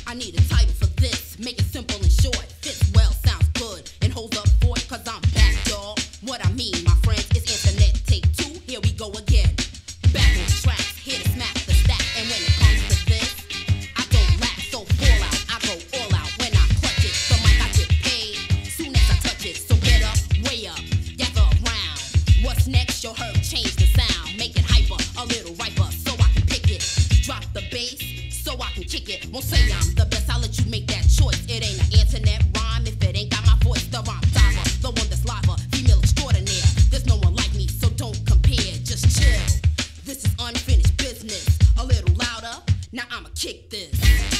I need a title for this, make it simple and short. Fits well, sounds good, and holds up for it, cause I'm back, y'all. What I mean, my friends, is internet. Take two, here we go again. Back on the tracks, here to smack the stack. And when it comes to this, I don't lack, so fall out. I go all out when I clutch it. The mic I get paid, soon as I touch it. So get up, way up, gather around. What's next? Your herb, change the sound. Make it hyper, a little riper, so I can pick it. Drop the bass, so I can kick it. Won't say I'm the best, I'll let you make that choice. It ain't an internet rhyme if it ain't got my voice. The rhyme diver, the one that's lava, female extraordinaire. There's no one like me, so don't compare, just chill. This is unfinished business. A little louder, now I'ma kick this.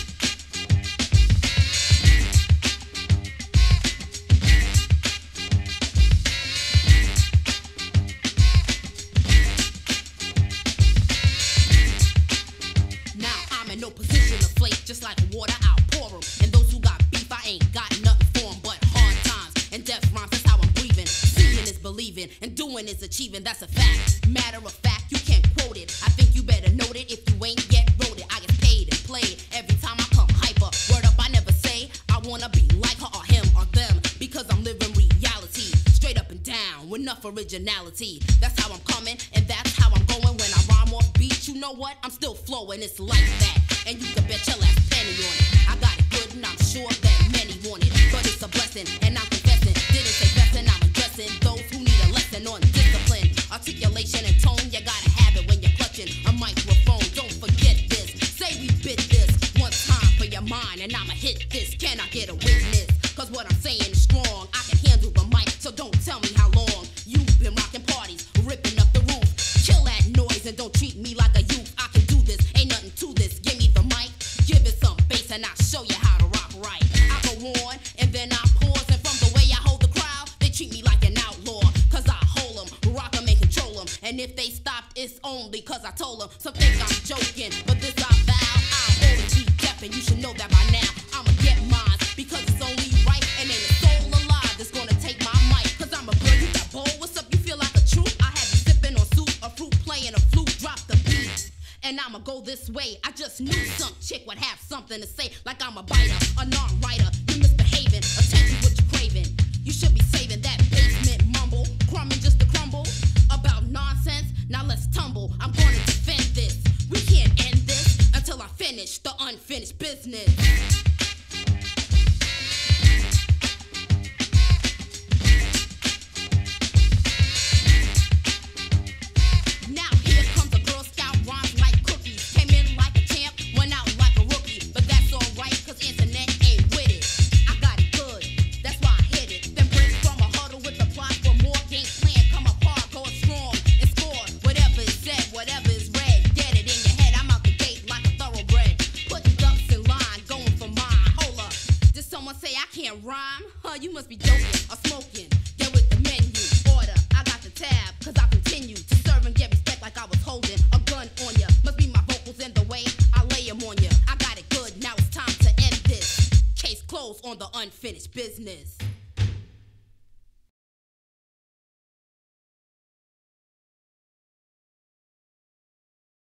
Now I'm in no position to flake, just like water, I'll pour 'em. And those who got beef, I ain't got nothing for 'em but hard times and death rhymes. That's how I'm breathing. Seeing is believing, and doing is achieving. That's a fact. Matter of fact, you can't quote it. I think you better note it if you ain't yet wrote it. I get paid and played every time I come hyper. Word up, I never say I wanna be like her or him or them, because I'm living reality, straight up and down, with enough originality. That's how I'm coming, and that's how I'm going. When I rhyme off beat, you know what? I'm still flowing. It's like that, and you can bet your last penny on it. I got it good, and I'm sure that many want it, but it's a blessing, and I'm confessing. Didn't say blessing, I'm addressing those who need a lesson on discipline, articulation, and tone. You gotta have it when you're clutching a microphone. Don't forget this. Say we bit this one time for your mind, and I'ma hit this. Can I get a witness? Cause what I'm saying is strong. I can handle the mic, so don't tell me how long you've been rocking parties, ripping up the roof. Kill that noise and don't treat me like a youth. I can do this, ain't nothing to this. Give me the mic, give it some bass, and I'll show you how to rock right. I go on, and then I pause, and from the way I hold the crowd, they treat me like an outlaw. Cause I hold 'em, rock 'em, and control 'em. And if they stopped, it's only cause I told 'em. Some think I'm joking, but this I vow, I'll always be deaf, and you should know that by now. I'ma get mine, because it's only right, and ain't a soul alive that's gonna take my mic. Cause I'm a girl, you got bold, what's up, you feel like a troop? I have you sipping on soup, a fruit, playing a flute, drop the beat. And I'ma go this way. I just knew some chick would have something to say, like I'm a biter, a non-writer. You misbehaving, attention what you craving. You should be saving that basement mumble, crumbing just to crumble about nonsense. Now let's tumble. I'm gonna defend this. We can't end this until I finish the unfinished business. Now here comes a Girl Scout, rhymes like cookies. Came in like a champ, went out like a rookie. But that's alright, cause internet ain't with it. I got it good, that's why I hit it. Then break from a huddle with the plot for more game plan. Come apart, go strong, and score. Whatever is said, whatever is read, get it in your head. I'm out the gate like a thoroughbred. Putting ducks in line, going for mine. Hold up, did someone say I can't rhyme? Huh, you must be joking or smoking. Get with the menu, order, I got the tab. Cause I continue to serve and get respect like I was holding a gun on ya. Must be my vocals in the way I lay 'em on ya. I got it good, now it's time to end this. Case closed on the unfinished business.